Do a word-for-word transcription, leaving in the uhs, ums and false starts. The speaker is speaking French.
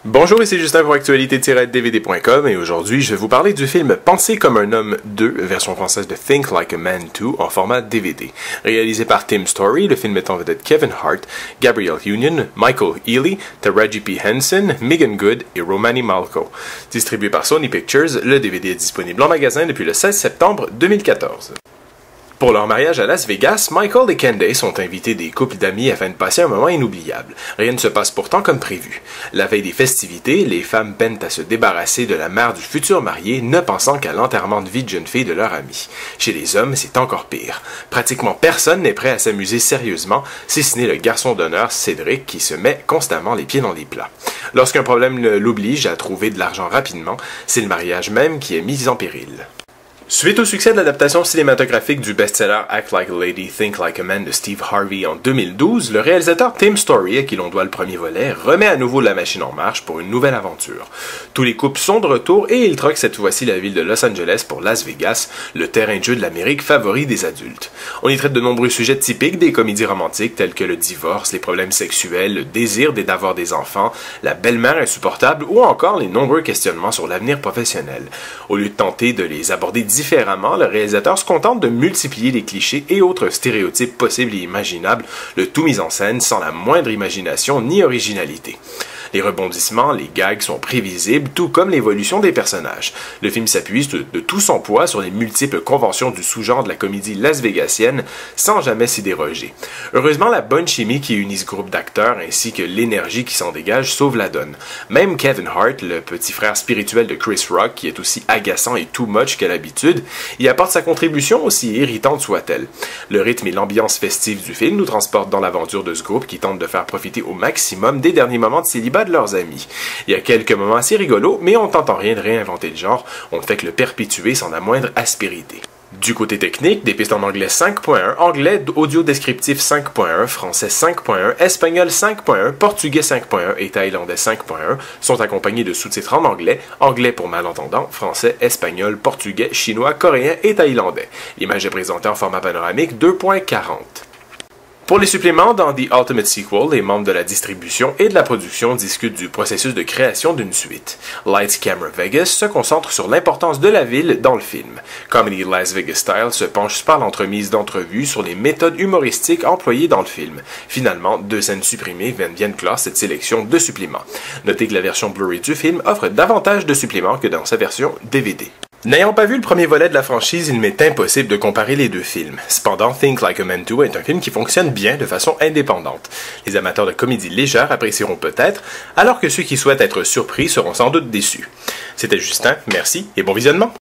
Bonjour, ici Justin pour actualité tiret d v d point com et aujourd'hui je vais vous parler du film Penser comme un homme deux, version française de Think Like a Man deux en format D V D. Réalisé par Tim Story, le film met en vedette Kevin Hart, Gabrielle Union, Michael Ealy, Taraji P. Henson, Meagan Good et Romany Malco. Distribué par Sony Pictures, le D V D est disponible en magasin depuis le seize septembre deux mille quatorze. Pour leur mariage à Las Vegas, Michael et Candace ont invité des couples d'amis afin de passer un moment inoubliable. Rien ne se passe pourtant comme prévu. La veille des festivités, les femmes peinent à se débarrasser de la mère du futur marié, ne pensant qu'à l'enterrement de vie de jeune fille de leur ami. Chez les hommes, c'est encore pire. Pratiquement personne n'est prêt à s'amuser sérieusement, si ce n'est le garçon d'honneur Cédric qui se met constamment les pieds dans les plats. Lorsqu'un problème l'oblige à trouver de l'argent rapidement, c'est le mariage même qui est mis en péril. Suite au succès de l'adaptation cinématographique du best-seller Act Like a Lady, Think Like a Man de Steve Harvey en deux mille douze, le réalisateur Tim Story, à qui l'on doit le premier volet, remet à nouveau la machine en marche pour une nouvelle aventure. Tous les couples sont de retour et il troque cette fois-ci la ville de Los Angeles pour Las Vegas, le terrain de jeu de l'Amérique favori des adultes. On y traite de nombreux sujets typiques des comédies romantiques tels que le divorce, les problèmes sexuels, le désir d'avoir des enfants, la belle-mère insupportable ou encore les nombreux questionnements sur l'avenir professionnel. Au lieu de tenter de les aborder différemment, Différemment, le réalisateur se contente de multiplier les clichés et autres stéréotypes possibles et imaginables, le tout mis en scène sans la moindre imagination ni originalité. Les rebondissements, les gags sont prévisibles, tout comme l'évolution des personnages. Le film s'appuie de, de tout son poids sur les multiples conventions du sous-genre de la comédie las-végasienne, sans jamais s'y déroger. Heureusement, la bonne chimie qui unit ce groupe d'acteurs ainsi que l'énergie qui s'en dégage sauve la donne. Même Kevin Hart, le petit frère spirituel de Chris Rock, qui est aussi agaçant et too much qu'à l'habitude, y apporte sa contribution, aussi irritante soit-elle. Le rythme et l'ambiance festive du film nous transportent dans l'aventure de ce groupe qui tente de faire profiter au maximum des derniers moments de célibat de leurs amis. Il y a quelques moments assez rigolos, mais on ne tente en rien de réinventer le genre, on ne fait que le perpétuer sans la moindre aspérité. Du côté technique, des pistes en anglais cinq point un, anglais audio descriptif cinq point un, français cinq point un, espagnol cinq point un, portugais cinq point un et thaïlandais cinq point un sont accompagnés de sous-titres en anglais, anglais pour malentendants, français, espagnol, portugais, chinois, coréen et thaïlandais. L'image est présentée en format panoramique deux point quarante. Pour les suppléments, dans The Ultimate Sequel, les membres de la distribution et de la production discutent du processus de création d'une suite. Lights Camera Vegas se concentre sur l'importance de la ville dans le film. Comedy Las Vegas Style se penche par l'entremise d'entrevues sur les méthodes humoristiques employées dans le film. Finalement, deux scènes supprimées viennent clore cette sélection de suppléments. Notez que la version Blu-ray du film offre davantage de suppléments que dans sa version D V D. N'ayant pas vu le premier volet de la franchise, il m'est impossible de comparer les deux films. Cependant, Think Like a Man deux est un film qui fonctionne bien de façon indépendante. Les amateurs de comédie légère apprécieront peut-être, alors que ceux qui souhaitent être surpris seront sans doute déçus. C'était Justin, merci et bon visionnement!